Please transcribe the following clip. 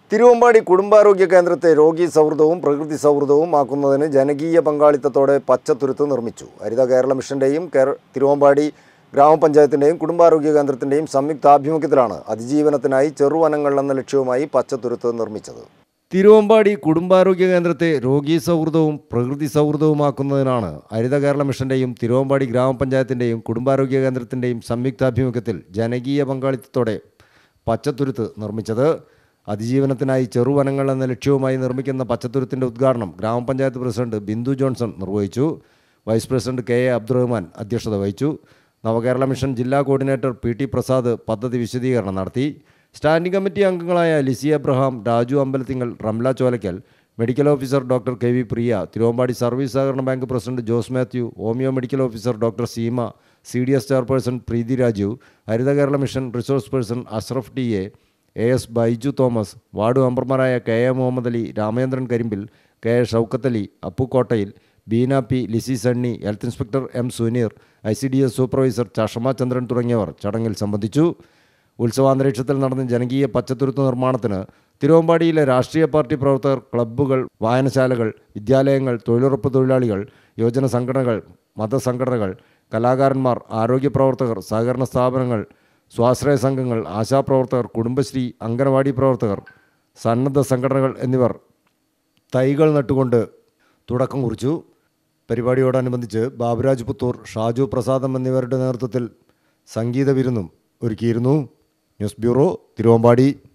തിരുവമ്പാടി കുടുംബാരോഗ്യ കേന്ദ്രത്തെ രോഗി സൗഹൃദവും പ്രകൃതി സൗഹൃദവും ആക്കുന്നതിന് ജനകീയ പങ്കാളിത്തത്തോടെ പച്ചത്തുരുത്ത് നിർമ്മിച്ചു. ഹരിത കേരള മിഷന്റെയും തിരുവമ്പാടി ഗ്രാമപഞ്ചായത്തിന്റെയും കുടുംബാരോഗ്യ കേന്ദ്രത്തിന്റെയും സംയുക്താഭിമുഖ്യത്തിലാണ് അതിജീവനത്തിനായി ചെറുവനങ്ങൾ എന്ന ലക്ഷ്യവുമായി പച്ചത്തുരുത്ത് നിർമ്മിച്ചത്. തിരുവമ്പാടി കുടുംബാരോഗ്യ കേന്ദ്രത്തെ രോഗി സൗഹൃദവും പ്രകൃതി സൗഹൃദവുമാക്കുന്നതിനാണ് ഹരിത കേരള മിഷന്റെയും തിരുവമ്പാടി ഗ്രാമപഞ്ചായത്തിന്റെയും കുടുംബാരോഗ്യ കേന്ദ്രത്തിന്റെയും സംയുക്താഭിമുഖ്യത്തിൽ ജനകീയ പങ്കാളിത്തത്തോടെ പച്ചത്തുരുത്ത് നിർമ്മിച്ചത്. അതിജീവനത്തിനായി ചെറുവനങ്ങൾ എന്ന ലക്ഷ്യവുമായി നിർമ്മിക്കുന്ന പച്ചത്തുരുത്തിൻ്റെ ഉദ്ഘാടനം ഗ്രാമപഞ്ചായത്ത് പ്രസിഡന്റ് ബിന്ദു ജോൺസൺ നിർവഹിച്ചു. Vice president K A Abdurahman അധ്യക്ഷത വഹിച്ചു. നവകേരള മിഷൻ ജില്ലാ കോർഡിനേറ്റർ പി പ്രസാദ് പദ്ധതി വിശദീകരണം നടത്തി. സ്റ്റാൻഡിംഗ് കമ്മിറ്റി അംഗങ്ങളായ Lissy Abraham, Raju Ambalathingal, Ramla Cholakkal, medical officer doctor K V Priya, Thiruvambady service സഹകരണ bank president Jose Mathew, homeo medical officer doctor Seema, CDS chairperson Preethi Raju, Haritha Kerala mission resource person Ashraf TA, AS Baiju Thomas, ward മെമ്പർമാരായ KA Muhammad Ali, Ramachandran Karimbil, KA Shoukath Ali, Appu Kottayil, Beena P, Lissy Sunny, health inspector M Suneer, ICDS supervisor Chashama Chandran തുടങ്ങിയവർ ചടങ്ങിൽ സംബന്ധിച്ചു. ഉത്സവാന്തരീക്ഷത്തിൽ നടന്ന ജനകീയ പച്ചത്തുരുത്ത് നിർമ്മാണത്തിന് തിരുവമ്പാടിയിലെ രാഷ്ട്രീയ party പ്രവർത്തകർ, ക്ലബ്ബുകൾ, വായനശാലകൾ, വിദ്യാലയങ്ങൾ, തൊഴിലുറപ്പ് തൊഴിലാളികൾ, യുവജന സംഘടനകൾ, മതസംഘടനകൾ, കലാകാരന്മാർ, ആരോഗ്യ പ്രവർത്തകർ, സഹകരണ സ്ഥാപനങ്ങൾ, സ്വാശ്രയ സംഘങ്ങൾ, ആശാപ്രവർത്തകർ, കുടുംബശ്രീ, അംഗനവാടി പ്രവർത്തകർ, സന്നദ്ധ സംഘടനകൾ എന്നിവർ തൈകൾ നട്ടുകൊണ്ട് തുടക്കം കുറിച്ചു. പരിപാടിയോടനുബന്ധിച്ച് ബാബുരാജ് പുത്തൂർ, ഷാജു പ്രസാദം എന്നിവരുടെ നേതൃത്വത്തിൽ സംഗീത വിരുന്നും ഒരുക്കിയിരുന്നു. News bureau, Thiruvambady.